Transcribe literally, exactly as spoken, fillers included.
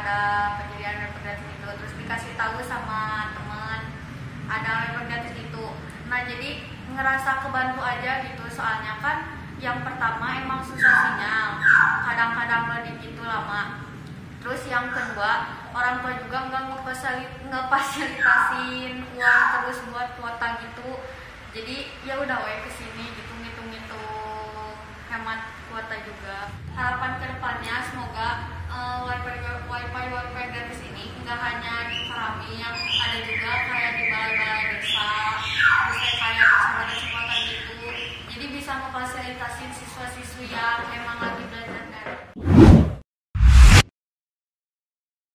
ada penyediaan wifi gratis itu, terus dikasih tahu sama teman ada wifi gratis itu. Nah jadi ngerasa kebantu aja gitu, soalnya kan yang pertama emang susah sinyal, kadang-kadang loading itu lama. Terus yang kedua, orang tua juga nggak ngefasilitasin uang terus buat kuota gitu. Jadi ya udah wae kesini gitu, ngitung-ngitung hemat kuota juga. Harapan kedepannya semoga uh, wifi wifi wifi gratis ini nggak hanya di Parami, yang ada juga kayak di balai-balai desa, bisa kayak kesempatan-kesempatan gitu. Jadi bisa memfasilitasin siswa-siswi yang emang lagi belajar dari